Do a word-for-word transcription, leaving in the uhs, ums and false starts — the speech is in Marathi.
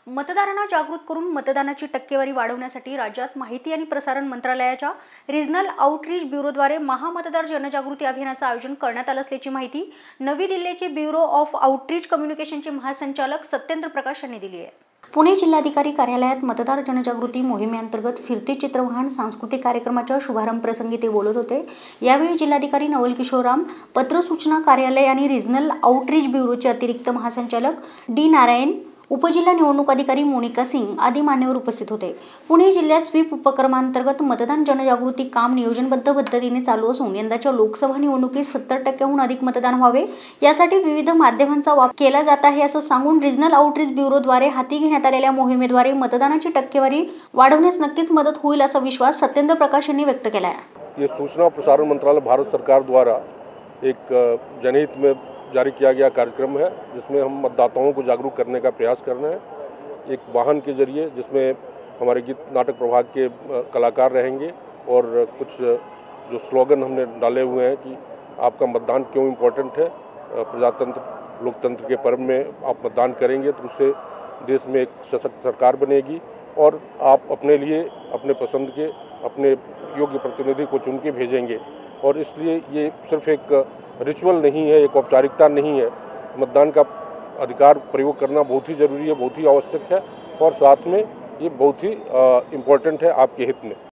मतदारांना जागृत करून मतदानाची टक्केवारी वाढवण्यासाठी राज्यात माहिती आणि प्रसारण मंत्रालयाच्या रिजनल आउटरीच ब्युरोद्वारे महामतदार जनजागृती अभियानाचे आयोजन करण्यात आले असल्याची माहिती नवी दिल्लीचे ब्युरो ऑफ आउटरीच कम्युनिकेशनचे महासंचालक सत्येंद्र प्रकाश यांनी दिली आहे। पुणे जिल्हाधिकारी कार्यालयात मतदार जनजागृती मोहिमेअंतर्गत फिरते चित्रवाहन सांस्कृतिक कार्यक्रमाच्या शुभारंभ प्रसंगी ते बोलत होते। यावेळी जिल्हाधिकारी नवल किशोर राम, पत्र सूचना कार्यालय आणि रिजनल आउटरीच ब्युरोचे अतिरिक्त महासंचालक डी नारायण, उपजिल्हा निवडणूक अधिकारी मोनिका सिंग आदी मान्यवर उपस्थित होते। पुणे जिल्ह्यात स्वीप उपक्रमांतर्गत मतदान जनजागृती काम नियोजनबद्ध पद्धतीने चालू असून यंदाच्या लोकसभा निवडणुकीत सत्तर टक्क्यांहून अधिक मतदान व्हावे यासाठी विविध माध्यमांचा वापर केला जात आहे असं सांगून रिजनल आउटरीच ब्युरोद्वारे हाती घेण्यात आलेल्या मोहिमेद्वारे मतदानाची टक्केवारी वाढवण्यास नक्कीच मदत होईल असा विश्वास सत्येंद्र प्रकाश यांनी व्यक्त केला आहे। ये सूचना प्रसारण मंत्रालय भारत सरकार द्वारा एक जनहित में जारी किया गया कार्यक्रम है, जिसमें हम मतदाताओं को जागरूक करने का प्रयास कर रहे हैं। एक वाहन के जरिए जिसमें हमारे गीत नाटक प्रभाग के कलाकार रहेंगे और कुछ जो स्लोगन हमने डाले हुए हैं कि आपका मतदान क्यों इम्पोर्टेंट है, प्रजातंत्र लोकतंत्र के पर्व में आप मतदान करेंगे तो उससे देश में एक सशक्त सरकार बनेगी और आप अपने लिए अपने पसंद के अपने योग्य प्रतिनिधि को चुन के भेजेंगे। और इसलिए ये सिर्फ एक रिचुअल नहीं है, एक औपचारिकता नहीं है। मतदान का अधिकार प्रयोग करना बहुत ही ज़रूरी है, बहुत ही आवश्यक है और साथ में ये बहुत ही इम्पोर्टेंट है आपके हित में।